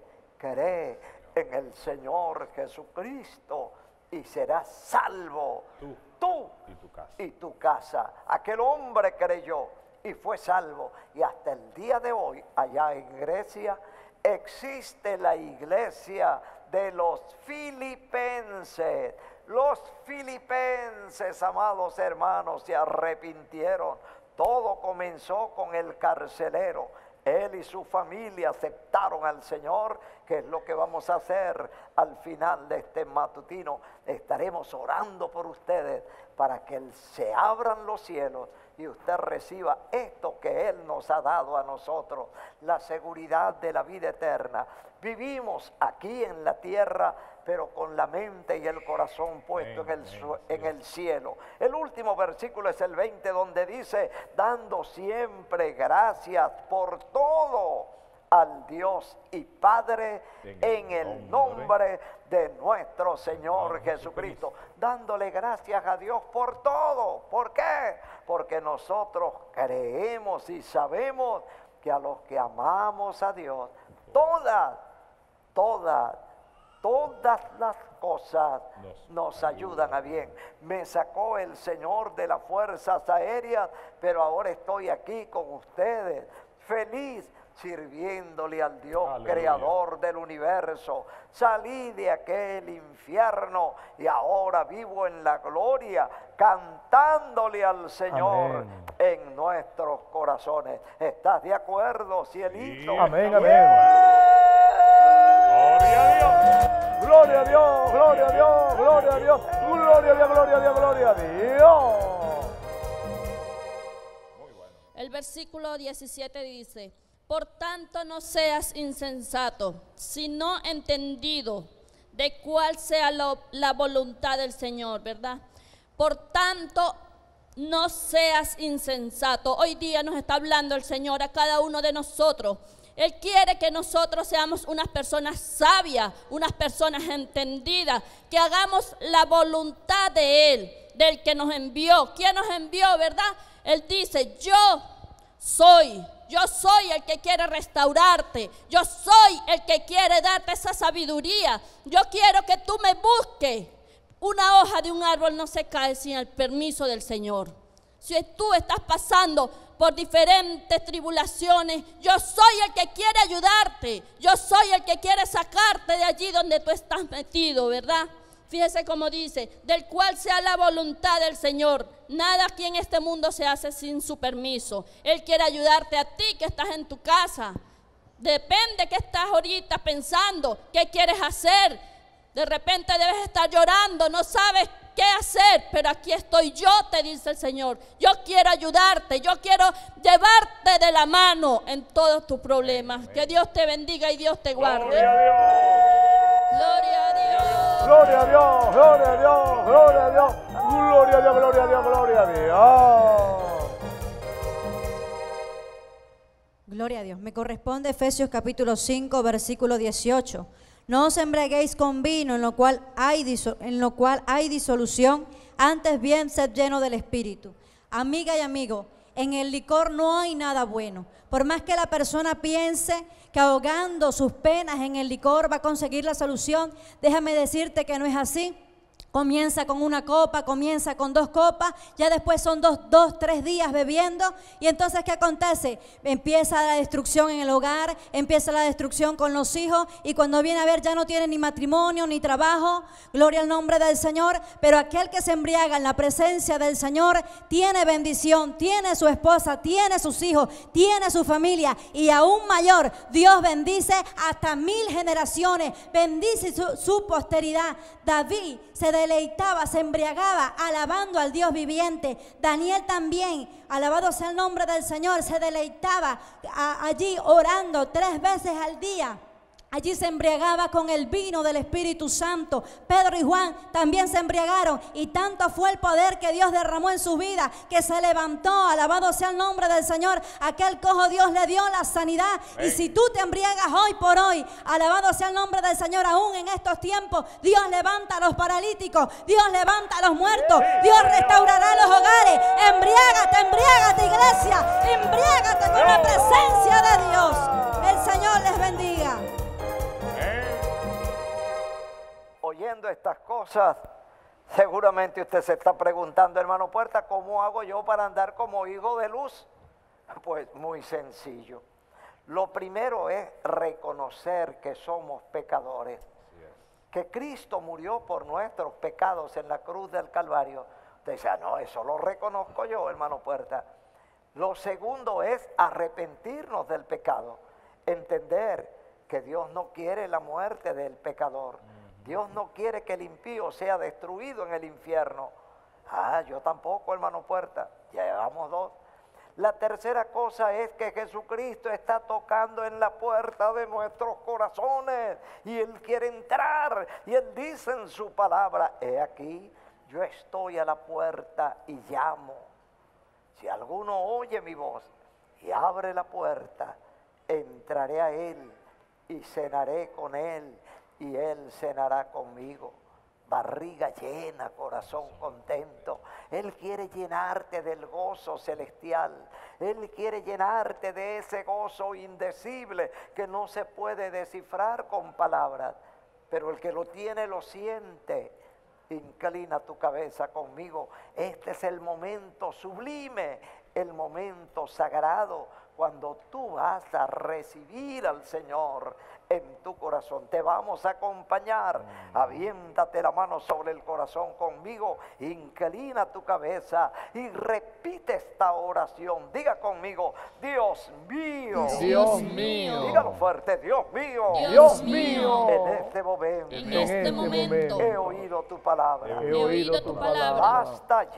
en el Señor Jesucristo y serás salvo, tú y tu casa. Aquel hombre creyó y fue salvo, y hasta el día de hoy allá en Grecia existe la iglesia de los filipenses. Los filipenses, amados hermanos, se arrepintieron. Todo comenzó con el carcelero. Él y su familia aceptaron al Señor, que es lo que vamos a hacer al final de este matutino. Estaremos orando por ustedes para que se abran los cielos y usted reciba esto que Él nos ha dado a nosotros, la seguridad de la vida eterna. Vivimos aquí en la tierra, pero con la mente y el corazón puesto en el cielo. El último versículo es el 20, donde dice: dando siempre gracias por todo al Dios y Padre en el nombre de nuestro Señor Jesucristo. Dándole gracias a Dios por todo. ¿Por qué? Porque nosotros creemos y sabemos que a los que amamos a Dios, todas las cosas nos ayudan a bien. Me sacó el Señor de las fuerzas aéreas, pero ahora estoy aquí con ustedes, feliz, sirviéndole al Dios creador del universo. Salí de aquel infierno y ahora vivo en la gloria, cantándole al Señor en nuestros corazones. ¿Estás de acuerdo, cielito? Sí. Amén, amén. Gloria a Dios, gloria a Dios, gloria a Dios, gloria a Dios, gloria a Dios, gloria a Dios. Muy bueno. El versículo 17 dice: por tanto no seas insensato, sino entendido de cuál sea la voluntad del Señor, ¿verdad? Por tanto no seas insensato. Hoy día nos está hablando el Señor a cada uno de nosotros Él quiere que nosotros seamos unas personas sabias, unas personas entendidas, que hagamos la voluntad de Él, del que nos envió. ¿Quién nos envió, verdad? Él dice, yo soy el que quiere restaurarte, yo soy el que quiere darte esa sabiduría. Yo quiero que tú me busques. Una hoja de un árbol no se cae sin el permiso del Señor. Si tú estás pasando por diferentes tribulaciones, yo soy el que quiere ayudarte, yo soy el que quiere sacarte de allí donde tú estás metido, ¿verdad? Fíjese cómo dice, del cual sea la voluntad del Señor. Nada aquí en este mundo se hace sin su permiso. Él quiere ayudarte a ti que estás en tu casa. Depende qué estás ahorita pensando, qué quieres hacer. De repente debes estar llorando, no sabes qué hacer, pero aquí estoy yo, te dice el Señor. Yo quiero ayudarte, yo quiero llevarte de la mano en todos tus problemas. Que Dios te bendiga y Dios te guarde. Gloria a Dios. Gloria a Dios. Gloria a Dios, gloria a Dios, gloria a Dios, gloria a Dios, gloria a Dios, gloria a Dios. Gloria a Dios. Me corresponde Efesios capítulo 5, versículo 18. No os embriaguéis con vino en lo cual hay disolución, antes bien sed lleno del Espíritu. Amiga y amigo, en el licor no hay nada bueno. Por más que la persona piense que ahogando sus penas en el licor va a conseguir la solución, déjame decirte que no es así. Comienza con una copa, comienza con 2 copas, ya después son 3 días bebiendo. Y entonces, ¿qué acontece? Empieza la destrucción en el hogar, empieza la destrucción con los hijos, y cuando viene a ver ya no tiene ni matrimonio ni trabajo. Gloria al nombre del Señor. Pero aquel que se embriaga en la presencia del Señor tiene bendición, tiene su esposa, tiene sus hijos, tiene su familia, y aún mayor, Dios bendice hasta 1000 generaciones, bendice su posteridad. David se deleitaba, se embriagaba alabando al Dios viviente. Daniel también, alabado sea el nombre del Señor, se deleitaba allí orando 3 veces al día. Allí se embriagaba con el vino del Espíritu Santo. Pedro y Juan también se embriagaron, y tanto fue el poder que Dios derramó en su vida que se levantó, alabado sea el nombre del Señor. Aquel cojo Dios le dio la sanidad. Y si tú te embriagas hoy por hoy, alabado sea el nombre del Señor, aún en estos tiempos, Dios levanta a los paralíticos, Dios levanta a los muertos, Dios restaurará los hogares. Embriágate, iglesia, embriágate con la presencia de Dios. El Señor les bendiga. Oyendo estas cosas, seguramente usted se está preguntando, hermano Puerta, ¿cómo hago yo para andar como hijo de luz? Pues muy sencillo. Lo primero es reconocer que somos pecadores, que Cristo murió por nuestros pecados en la cruz del Calvario. Usted dice, no, eso lo reconozco yo, hermano Puerta. Lo segundo es arrepentirnos del pecado, entender que Dios no quiere la muerte del pecador. Dios no quiere que el impío sea destruido en el infierno. Yo tampoco, hermano Puerta. Ya llevamos 2. La tercera cosa es que Jesucristo está tocando en la puerta de nuestros corazones y Él quiere entrar. Y Él dice en su palabra, he aquí, yo estoy a la puerta y llamo. Si alguno oye mi voz y abre la puerta, entraré a Él y cenaré con Él y Él cenará conmigo. Barriga llena, corazón contento. Él quiere llenarte del gozo celestial. Él quiere llenarte de ese gozo indecible que no se puede descifrar con palabras. Pero el que lo tiene lo siente. Inclina tu cabeza conmigo. Este es el momento sublime, el momento sagrado, cuando tú vas a recibir al Señor en tu corazón. Te vamos a acompañar. Aviéntate la mano sobre el corazón conmigo, inclina tu cabeza y repite esta oración. Diga conmigo, Dios mío. Dios mío. Dígalo fuerte, Dios mío. Dios mío. En este momento, En este momento he oído tu palabra. He oído tu palabra. Basta ya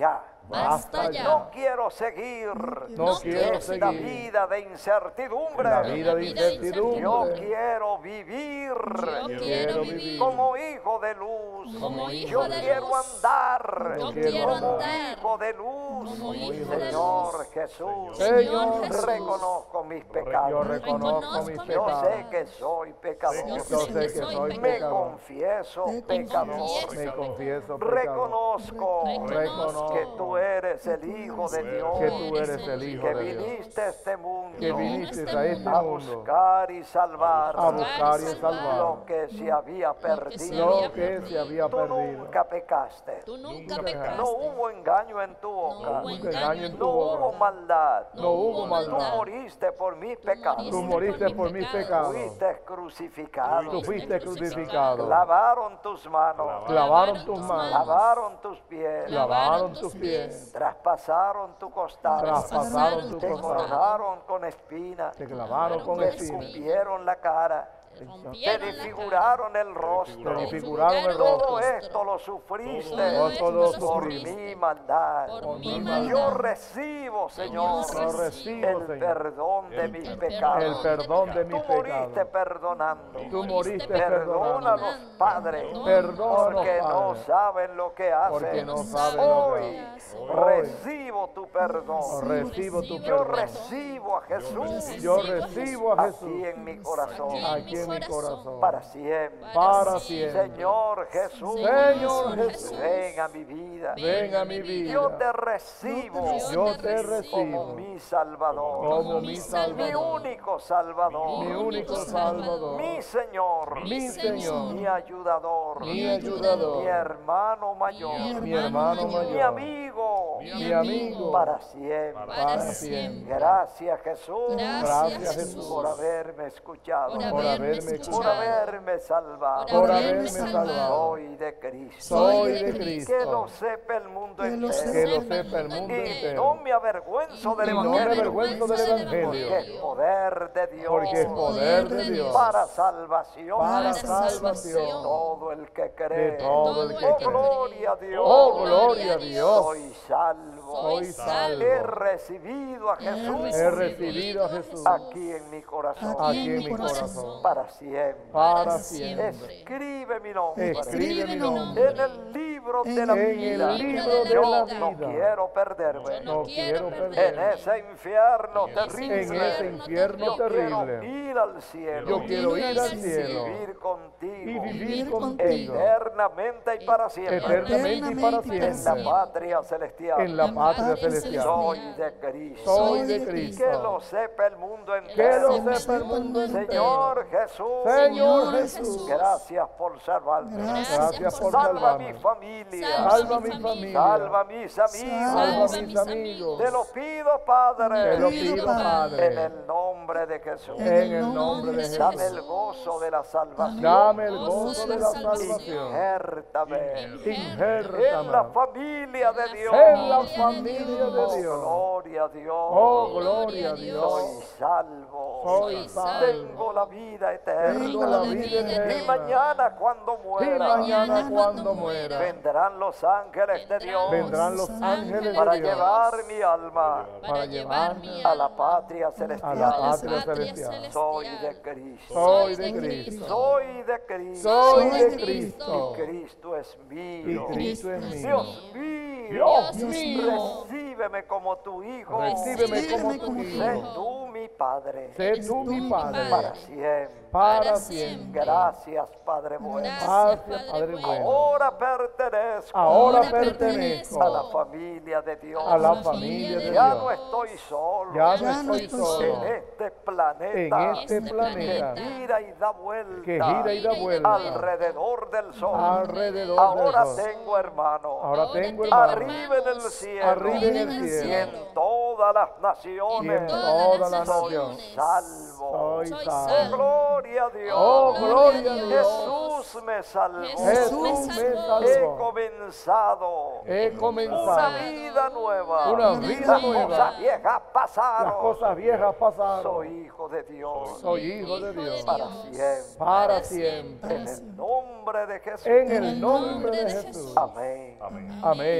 Basta ya. No quiero seguir No quiero esta seguir vida de incertidumbre. la vida de incertidumbre. Yo quiero vivir Yo quiero vivir como hijo de luz. como hijo Yo de quiero luz. andar Yo quiero quiero como andar hijo de luz. como hijo de Señor luz. Jesús, Señor Jesús, reconozco mis yo pecados. reconozco mis Yo pecados. sé que soy pecador. Yo sé que soy Me pecador. confieso pecador. Me confieso pecador. Reconozco Reconozco que tú eres el Hijo de Dios, que tú eres el Hijo que de Dios. viniste a este mundo Que viniste a este a mundo buscar y salvar a buscar y salvar lo que se había perdido. lo que se había Tú perdido. nunca pecaste. Tú nunca No pecaste. hubo engaño en tu boca. hubo engaño en tu No hubo boca. maldad. No hubo Tú maldad. moriste por mis pecados. Tú moriste por mis pecados. Fuiste crucificado. Tú fuiste crucificado. Lavaron tus manos. Clavaron tus manos. Lavaron tus pies. Lavaron tus pies. Traspasaron tu costado. Traspasaron tu Te costado. coronaron con espinas. Te clavaron con Te espinas. escupieron la cara. Te Rompieron la desfiguraron el rostro. Te desfiguraron el Todo rostro. esto lo sufriste Todo lo por sufriste. mi maldad. Por mi Yo maldad. recibo, Señor, Yo recibo, el Señor, perdón de mis pecados. el perdón de mis Tú moriste pecados. perdonando. Tú moriste Perdona a perdonando. los padres Perdona a los porque no padres. saben lo que hacen. Porque no saben lo que Hoy hacen. recibo tu perdón. Recibo tu Yo perdón. recibo a Jesús Yo recibo a aquí Jesús en mi corazón aquí en mi corazón. para siempre. Para siempre. Señor Jesús, Señor Jesús, ven a mi vida. ven a mi Yo vida. te recibo Yo te como recibo mi Salvador, como mi mi Salvador, único Salvador, mi único Salvador, mi Señor, mi Señor, mi ayudador, mi ayudador, mi hermano mayor, mi hermano mi mayor, amigo, mi amigo, para siempre. para siempre. Gracias Jesús, Gracias Jesús por haberme escuchado, por haberme por escuchado, haberme salvado. por haberme salvado. Soy de Cristo. Soy de Que lo Cristo. sepa el mundo Que entero. lo sepa el mundo Y entero. no me avergüenzo del Y no me Evangelio. avergüenzo del Porque Evangelio. es poder de Dios. Porque es poder de Dios para salvación. para de salvación todo el que de cree. todo el que Oh, cree. gloria a Dios. Oh, gloria a Dios. Soy salvo. Soy salvo. He recibido a Jesús He recibido a Jesús aquí en mi corazón. aquí en mi corazón Para siempre. para siempre. Escribe mi nombre. Escribe mi nombre En el libro de la en vida. el libro de Yo la no vida. quiero perderme. No quiero En perder. ese infierno En terrible. ese infierno Yo quiero terrible. ir al cielo. Yo quiero ir al cielo Vivir contigo. y vivir contigo Eternamente y para siempre. eternamente y para En la siempre patria celestial. en la patria celestial. Soy de Cristo. Soy de Que Cristo. lo sepa el mundo Que entero. lo sepa el mundo entero. Señor Jesús. Señor Jesús. Gracias por salvarme. Gracias por Salva mi salvarme. familia. Salva mi familia. Salva mis amigos. Salva mis amigos. Te lo pido, Padre. Te lo pido, En Padre. el nombre de Jesús. En el nombre de Dame el Jesús. gozo de la salvación. Dame el gozo de la salvación. Injértame en la Injértame familia de Dios. en la familia Oh, de Dios. gloria a Dios. Oh, gloria a Soy Dios. salvo. Soy salvo. Tengo la vida eterna. Tengo la vida Y eterna. mañana cuando Y muera. mañana cuando muera Vendrán los ángeles de Dios. vendrán los ángeles Para de Dios llevar mi alma para llevarme a la patria a la celestial. patria celestial. Soy de Cristo. Soy de Cristo. Soy de Cristo. Soy de Cristo. Y Cristo es Y mío. Cristo es mío. Dios mío. Dios mío. Recíbeme como tu hijo. Recíbeme como tu Sé hijo. tú mi Padre. Sé tú mi Para Padre siempre. para siempre. Gracias, Padre bueno. Gracias, Padre bueno. Ahora pertenezco Ahora pertenezco a la familia de Dios. a la familia de Ya no Dios. estoy solo. Ya no estoy solo en este planeta. en este planeta que gira y da vuelta. que gira y da vuelta alrededor del sol. alrededor Ahora del sol. tengo hermano. Ahora tengo hermano Arriba en el cielo. arriba en el Y cielo en todas las y en naciones. toda la Soy nación. salvo. Soy Oh, salvo. gloria a Dios. Oh, gloria a Dios. Jesús me salvó. Jesús me He salvó. comenzado He una comenzado. vida nueva. Una vida Las nueva. cosas viejas pasaron. Las cosas viejas pasaron. Soy hijo de Dios. Soy hijo de Dios Para siempre. para siempre. En el nombre de Jesús. En el nombre de Jesús. Amén. Amén.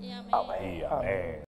Y amén. Amén. Y amén.